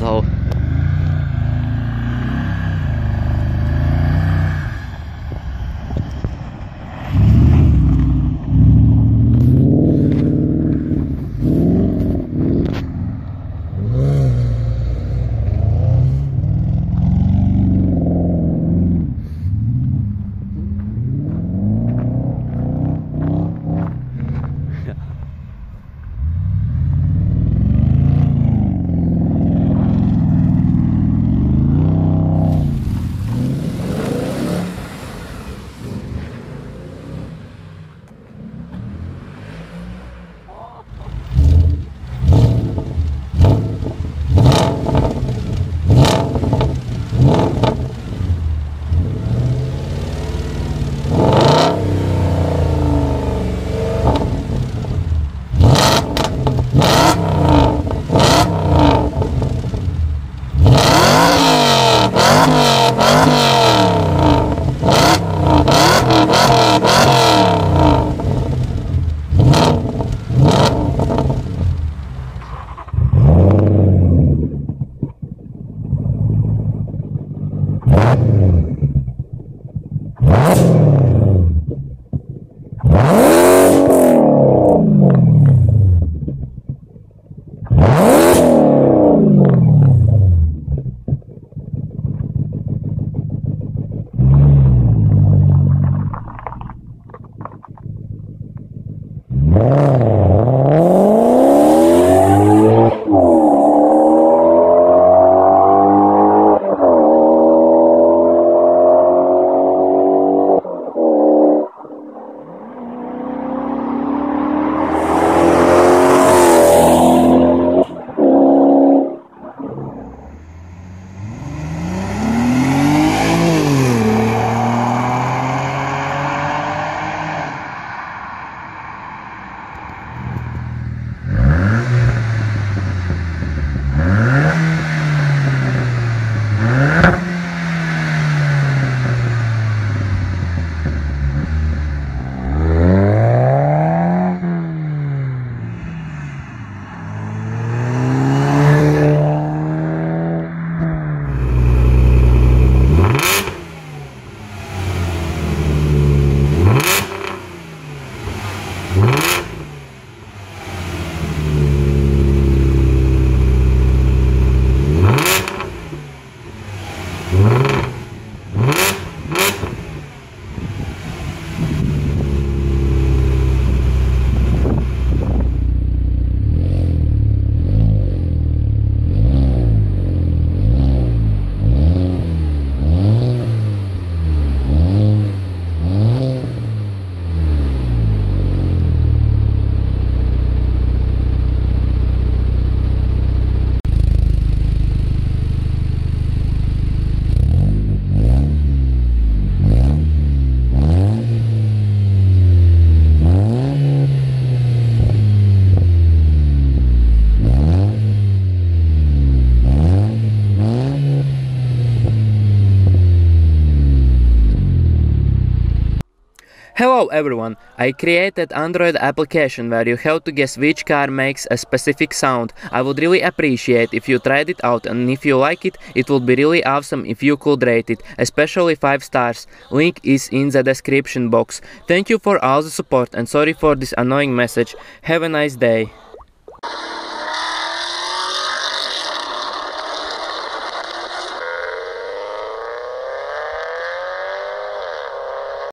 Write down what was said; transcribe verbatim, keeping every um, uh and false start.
so hello everyone, I created Android application where you have to guess which car makes a specific sound. I would really appreciate if you tried it out, and if you like it, it would be really awesome if you could rate it, especially five stars. Link is in the description box. Thank you for all the support and sorry for this annoying message. Have a nice day.